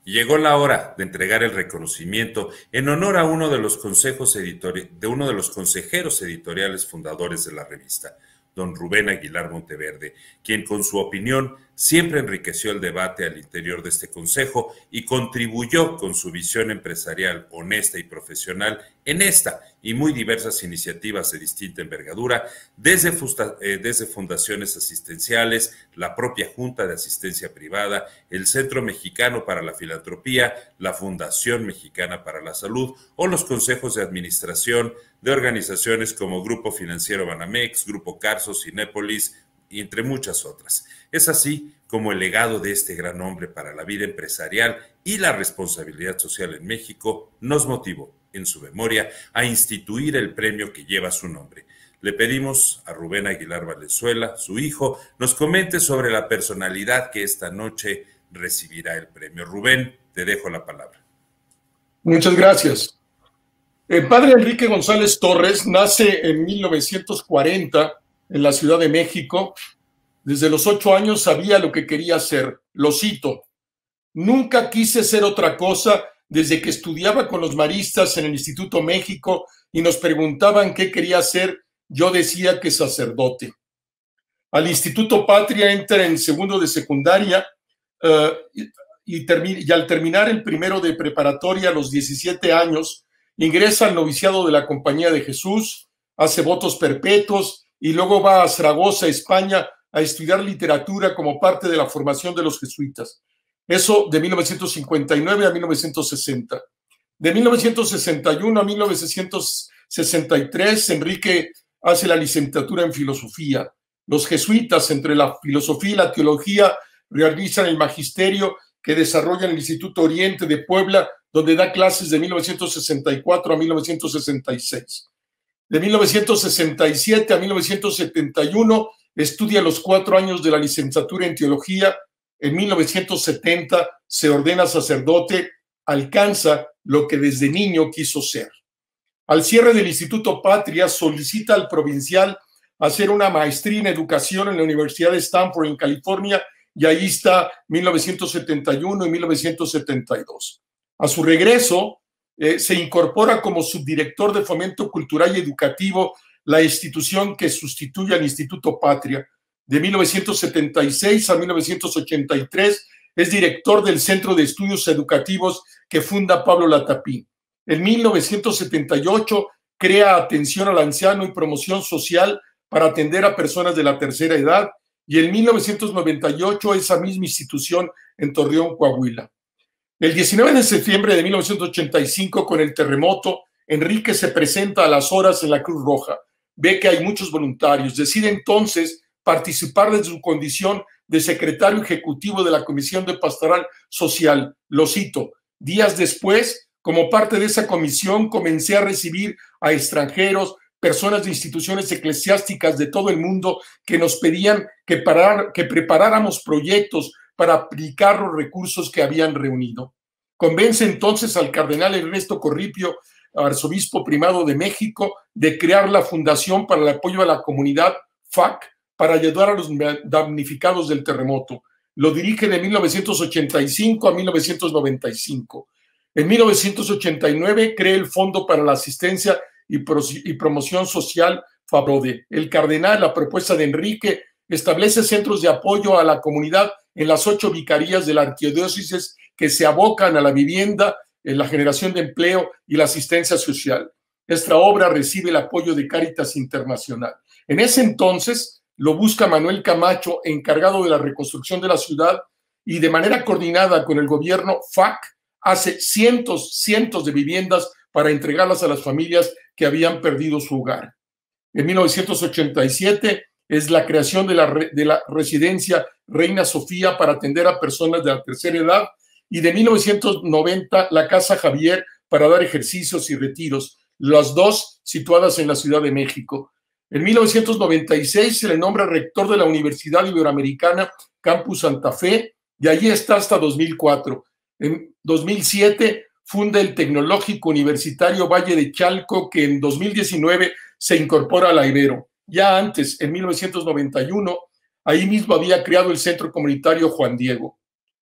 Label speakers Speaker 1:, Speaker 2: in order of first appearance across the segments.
Speaker 1: Llegó la hora de entregar el reconocimiento en honor a uno de los consejeros editoriales fundadores de la revista, don Rubén Aguilar Monteverde, quien con su opinión siempre enriqueció el debate al interior de este consejo y contribuyó con su visión empresarial honesta y profesional en esta y muy diversas iniciativas de distinta envergadura, desde fundaciones asistenciales, la propia Junta de Asistencia Privada, el Centro Mexicano para la Filantropía, la Fundación Mexicana para la Salud o los consejos de administración de organizaciones como Grupo Financiero Banamex, Grupo Carso, Cinépolis, y entre muchas otras. Es así como el legado de este gran hombre para la vida empresarial y la responsabilidad social en México nos motivó, en su memoria, a instituir el premio que lleva su nombre. Le pedimos a Rubén Aguilar Valenzuela, su hijo, nos comente sobre la personalidad que esta noche recibirá el premio. Rubén, te dejo la palabra.
Speaker 2: Muchas gracias. El padre Enrique González Torres nace en 1940 en la Ciudad de México. Desde los 8 años sabía lo que quería hacer. Lo cito: nunca quise ser otra cosa desde que estudiaba con los maristas en el Instituto México y nos preguntaban qué quería hacer. Yo decía que sacerdote. Al Instituto Patria entra en segundo de secundaria y al terminar el primero de preparatoria a los 17 años, ingresa al noviciado de la Compañía de Jesús, hace votos perpetuos y luego va a Zaragoza, España, a estudiar literatura como parte de la formación de los jesuitas. Eso de 1959 a 1960. De 1961 a 1963, Enrique hace la licenciatura en filosofía. Los jesuitas, entre la filosofía y la teología, realizan el magisterio que desarrolla en el Instituto Oriente de Puebla, donde da clases de 1964 a 1966. De 1967 a 1971 estudia los 4 años de la licenciatura en teología. En 1970 se ordena sacerdote, alcanza lo que desde niño quiso ser. Al cierre del Instituto Patria solicita al provincial hacer una maestría en educación en la Universidad de Stanford en California, y ahí está 1971 y 1972. A su regreso, se incorpora como subdirector de Fomento Cultural y Educativo, la institución que sustituye al Instituto Patria. De 1976 a 1983 es director del Centro de Estudios Educativos que funda Pablo Latapí. En 1978 crea Atención al Anciano y Promoción Social para atender a personas de la tercera edad, y en 1998 esa misma institución en Torreón, Coahuila. El 19 de septiembre de 1985, con el terremoto, Enrique se presenta a las horas en la Cruz Roja. Ve que hay muchos voluntarios. Decide entonces participar de su condición de secretario ejecutivo de la Comisión de Pastoral Social. Lo cito: días después, como parte de esa comisión, comencé a recibir a extranjeros, personas de instituciones eclesiásticas de todo el mundo que nos pedían que preparáramos proyectos para aplicar los recursos que habían reunido. Convence entonces al cardenal Ernesto Corripio, arzobispo primado de México, de crear la Fundación para el Apoyo a la Comunidad, FAC, para ayudar a los damnificados del terremoto. Lo dirige de 1985 a 1995. En 1989 crea el Fondo para la Asistencia y Promoción Social, FAPRODE. El cardenal, a propuesta de Enrique, establece centros de apoyo a la comunidad en las 8 vicarías de la arquidiócesis que se abocan a la vivienda, en la generación de empleo y la asistencia social. Esta obra recibe el apoyo de Cáritas Internacional. En ese entonces lo busca Manuel Camacho, encargado de la reconstrucción de la ciudad, y de manera coordinada con el gobierno, FAC hace cientos de viviendas para entregarlas a las familias que habían perdido su hogar. En 1987 es la creación de la residencia Reina Sofía para atender a personas de la tercera edad, y de 1990 la Casa Javier para dar ejercicios y retiros, las dos situadas en la Ciudad de México. En 1996 se le nombra rector de la Universidad Iberoamericana Campus Santa Fe, y allí está hasta 2004. En 2007 funda el Tecnológico Universitario Valle de Chalco, que en 2019 se incorpora a la Ibero. Ya antes, en 1991, ahí mismo había creado el Centro Comunitario Juan Diego.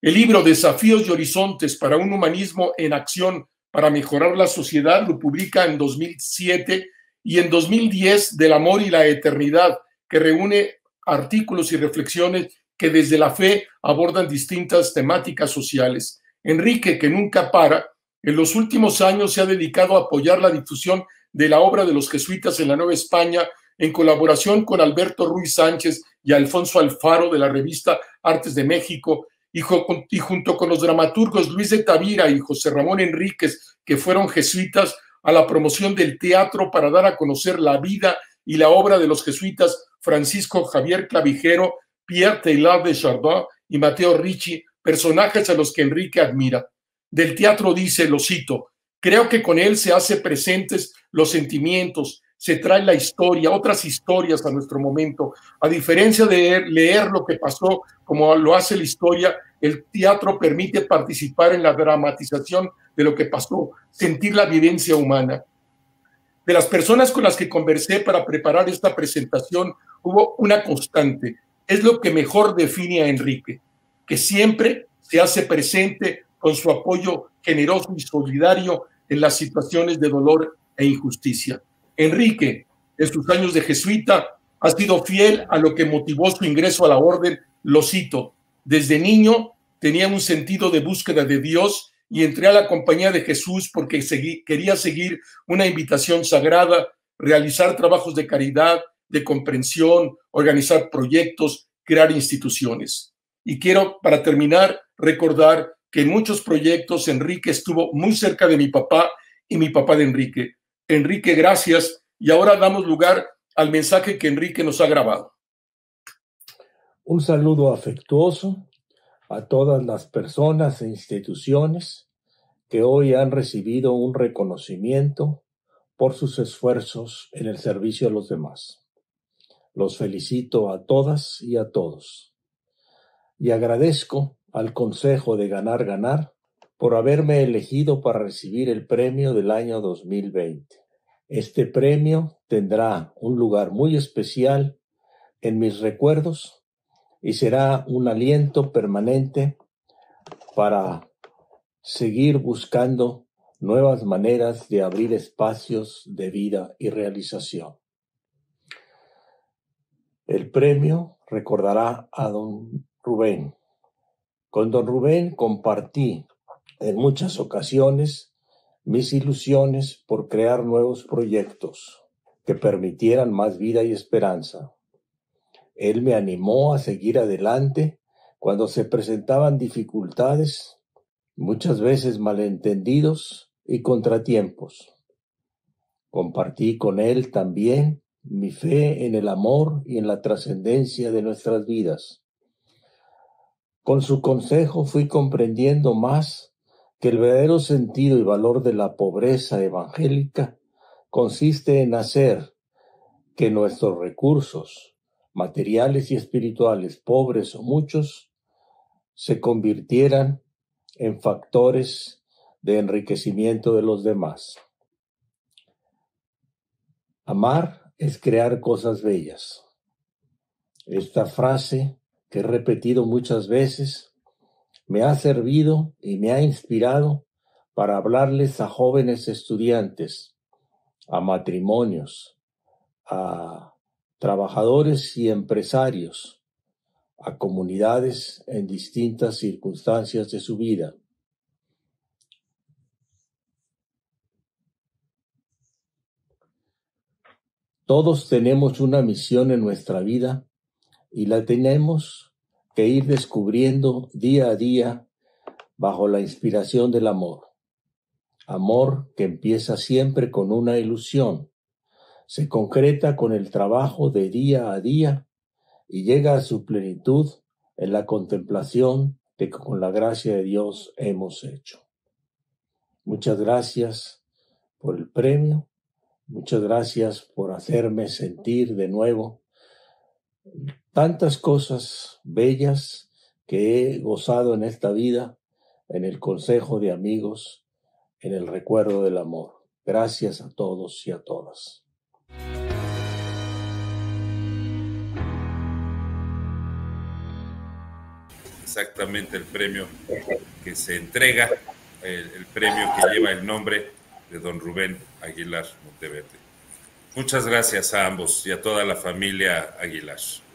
Speaker 2: El libro Desafíos y Horizontes para un Humanismo en Acción para Mejorar la Sociedad lo publica en 2007 y en 2010 Del Amor y la Eternidad, que reúne artículos y reflexiones que desde la fe abordan distintas temáticas sociales. Enrique, que nunca para, en los últimos años se ha dedicado a apoyar la difusión de la obra de los jesuitas en la Nueva España en colaboración con Alberto Ruiz Sánchez y Alfonso Alfaro de la revista Artes de México, y junto con los dramaturgos Luis de Tavira y José Ramón Enríquez, que fueron jesuitas, a la promoción del teatro para dar a conocer la vida y la obra de los jesuitas Francisco Javier Clavijero, Pierre Teilhard de Chardin y Mateo Ricci, personajes a los que Enrique admira. Del teatro dice, lo cito: creo que con él se hace presentes los sentimientos, se trae la historia, otras historias a nuestro momento. A diferencia de leer lo que pasó como lo hace la historia, el teatro permite participar en la dramatización de lo que pasó, sentir la vivencia humana. De las personas con las que conversé para preparar esta presentación, hubo una constante. Es lo que mejor define a Enrique, que siempre se hace presente con su apoyo generoso y solidario en las situaciones de dolor e injusticia. Enrique, en sus años de jesuita, ha sido fiel a lo que motivó su ingreso a la orden. Lo cito: desde niño tenía un sentido de búsqueda de Dios y entré a la compañía de Jesús porque quería seguir una invitación sagrada, realizar trabajos de caridad, de comprensión, organizar proyectos, crear instituciones. Y quiero, para terminar, recordar que en muchos proyectos Enrique estuvo muy cerca de mi papá y mi papá de Enrique. Enrique, gracias. Y ahora damos lugar al mensaje que Enrique nos ha grabado.
Speaker 3: Un saludo afectuoso a todas las personas e instituciones que hoy han recibido un reconocimiento por sus esfuerzos en el servicio a los demás. Los felicito a todas y a todos. Y agradezco al Consejo de Ganar Ganar por haberme elegido para recibir el premio del año 2020. Este premio tendrá un lugar muy especial en mis recuerdos y será un aliento permanente para seguir buscando nuevas maneras de abrir espacios de vida y realización. El premio recordará a don Rubén. Con don Rubén compartí en muchas ocasiones mis ilusiones por crear nuevos proyectos que permitieran más vida y esperanza. Él me animó a seguir adelante cuando se presentaban dificultades, muchas veces malentendidos y contratiempos. Compartí con él también mi fe en el amor y en la trascendencia de nuestras vidas. Con su consejo fui comprendiendo más que el verdadero sentido y valor de la pobreza evangélica consiste en hacer que nuestros recursos materiales y espirituales, pobres o muchos, se convirtieran en factores de enriquecimiento de los demás. Amar es crear cosas bellas. Esta frase, que he repetido muchas veces, me ha servido y me ha inspirado para hablarles a jóvenes estudiantes, a matrimonios, a trabajadores y empresarios, a comunidades en distintas circunstancias de su vida. Todos tenemos una misión en nuestra vida y la tenemos que ir descubriendo día a día bajo la inspiración del amor. Amor que empieza siempre con una ilusión, se concreta con el trabajo de día a día y llega a su plenitud en la contemplación que con la gracia de Dios hemos hecho. Muchas gracias por el premio, muchas gracias por hacerme sentir de nuevo tantas cosas bellas que he gozado en esta vida, en el consejo de amigos, en el recuerdo del amor. Gracias a todos y a todas.
Speaker 1: exactamente el premio que se entrega, el premio que lleva el nombre de don Rubén Aguilar Monteverde. Muchas gracias a ambos y a toda la familia Aguilar.